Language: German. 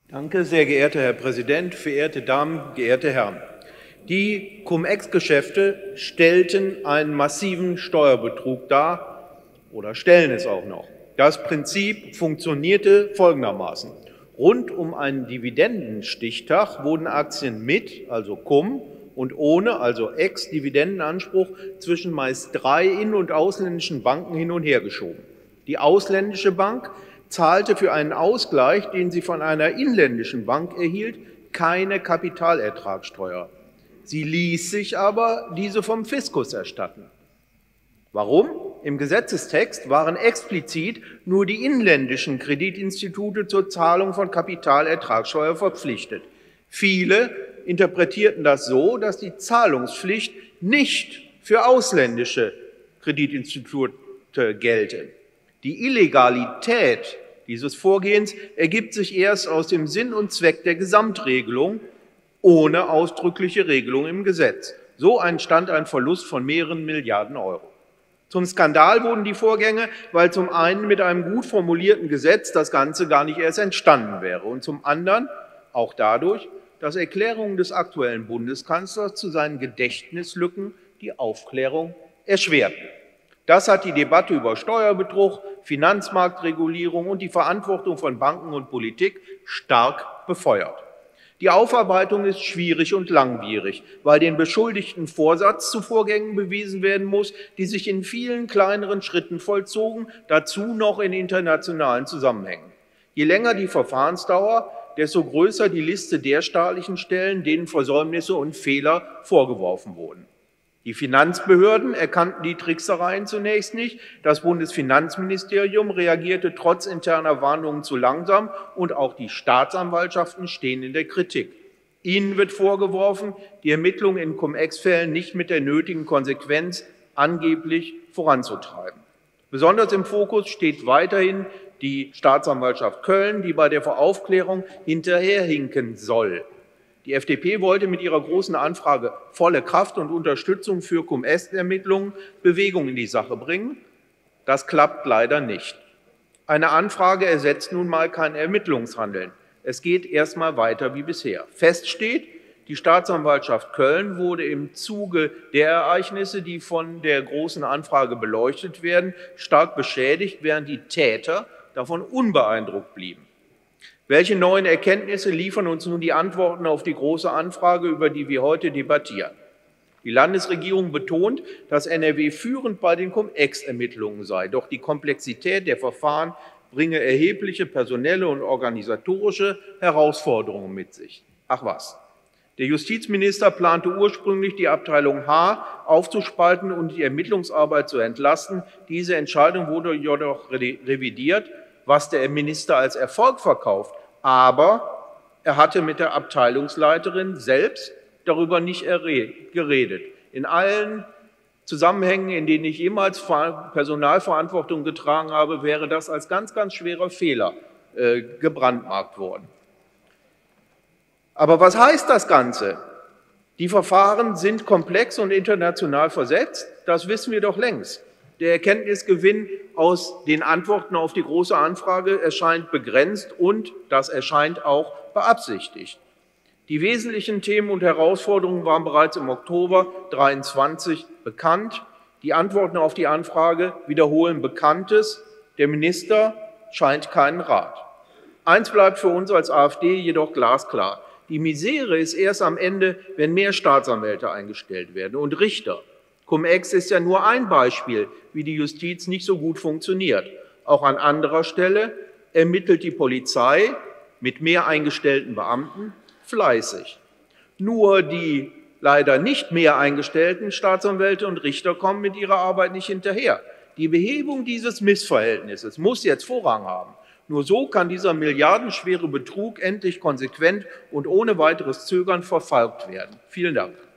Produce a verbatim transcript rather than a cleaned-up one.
Danke, sehr geehrter Herr Präsident, verehrte Damen, geehrte Herren! Die Cum-Ex-Geschäfte stellten einen massiven Steuerbetrug dar oder stellen es auch noch. Das Prinzip funktionierte folgendermaßen. Rund um einen Dividendenstichtag wurden Aktien mit, also Cum, und ohne, also Ex-Dividendenanspruch, zwischen meist drei in- und ausländischen Banken hin und her geschoben. Die ausländische Bank zahlte für einen Ausgleich, den sie von einer inländischen Bank erhielt, keine Kapitalertragssteuer. Sie ließ sich aber diese vom Fiskus erstatten. Warum? Im Gesetzestext waren explizit nur die inländischen Kreditinstitute zur Zahlung von Kapitalertragssteuer verpflichtet. Viele interpretierten das so, dass die Zahlungspflicht nicht für ausländische Kreditinstitute gelte. Die Illegalität dieses Vorgehens ergibt sich erst aus dem Sinn und Zweck der Gesamtregelung ohne ausdrückliche Regelung im Gesetz. So entstand ein Verlust von mehreren Milliarden Euro. Zum Skandal wurden die Vorgänge, weil zum einen mit einem gut formulierten Gesetz das Ganze gar nicht erst entstanden wäre und zum anderen auch dadurch, dass Erklärungen des aktuellen Bundeskanzlers zu seinen Gedächtnislücken die Aufklärung erschwerten. Das hat die Debatte über Steuerbetrug, Finanzmarktregulierung und die Verantwortung von Banken und Politik stark befeuert. Die Aufarbeitung ist schwierig und langwierig, weil den Beschuldigten Vorsatz zu Vorgängen bewiesen werden muss, die sich in vielen kleineren Schritten vollzogen, dazu noch in internationalen Zusammenhängen. Je länger die Verfahrensdauer, desto größer die Liste der staatlichen Stellen, denen Versäumnisse und Fehler vorgeworfen wurden. Die Finanzbehörden erkannten die Tricksereien zunächst nicht. Das Bundesfinanzministerium reagierte trotz interner Warnungen zu langsam und auch die Staatsanwaltschaften stehen in der Kritik. Ihnen wird vorgeworfen, die Ermittlungen in Cum-Ex-Fällen nicht mit der nötigen Konsequenz angeblich voranzutreiben. Besonders im Fokus steht weiterhin die Staatsanwaltschaft Köln, die bei der Aufklärung hinterherhinken soll. Die F D P wollte mit ihrer Großen Anfrage volle Kraft und Unterstützung für Cum-Ex-Ermittlungen Bewegung in die Sache bringen. Das klappt leider nicht. Eine Anfrage ersetzt nun mal kein Ermittlungshandeln. Es geht erstmal weiter wie bisher. Fest steht, die Staatsanwaltschaft Köln wurde im Zuge der Ereignisse, die von der Großen Anfrage beleuchtet werden, stark beschädigt, während die Täter davon unbeeindruckt blieben. Welche neuen Erkenntnisse liefern uns nun die Antworten auf die Große Anfrage, über die wir heute debattieren? Die Landesregierung betont, dass N R W führend bei den Cum-Ex-Ermittlungen sei. Doch die Komplexität der Verfahren bringe erhebliche personelle und organisatorische Herausforderungen mit sich. Ach was. Der Justizminister plante ursprünglich, die Abteilung H aufzuspalten und die Ermittlungsarbeit zu entlasten. Diese Entscheidung wurde jedoch revidiert, was der Minister als Erfolg verkauft. Aber er hatte mit der Abteilungsleiterin selbst darüber nicht geredet. In allen Zusammenhängen, in denen ich jemals Personalverantwortung getragen habe, wäre das als ganz, ganz schwerer Fehler äh, gebrandmarkt worden. Aber was heißt das Ganze? Die Verfahren sind komplex und international versetzt. Das wissen wir doch längst. Der Erkenntnisgewinn aus den Antworten auf die Große Anfrage erscheint begrenzt und das erscheint auch beabsichtigt. Die wesentlichen Themen und Herausforderungen waren bereits im Oktober zweitausenddreiundzwanzig bekannt. Die Antworten auf die Anfrage wiederholen Bekanntes. Der Minister scheint keinen Rat. Eins bleibt für uns als AfD jedoch glasklar. Die Misere ist erst am Ende, wenn mehr Staatsanwälte eingestellt werden und Richter. Cum-Ex ist ja nur ein Beispiel, wie die Justiz nicht so gut funktioniert. Auch an anderer Stelle ermittelt die Polizei mit mehr eingestellten Beamten fleißig. Nur die leider nicht mehr eingestellten Staatsanwälte und Richter kommen mit ihrer Arbeit nicht hinterher. Die Behebung dieses Missverhältnisses muss jetzt Vorrang haben. Nur so kann dieser milliardenschwere Betrug endlich konsequent und ohne weiteres Zögern verfolgt werden. Vielen Dank.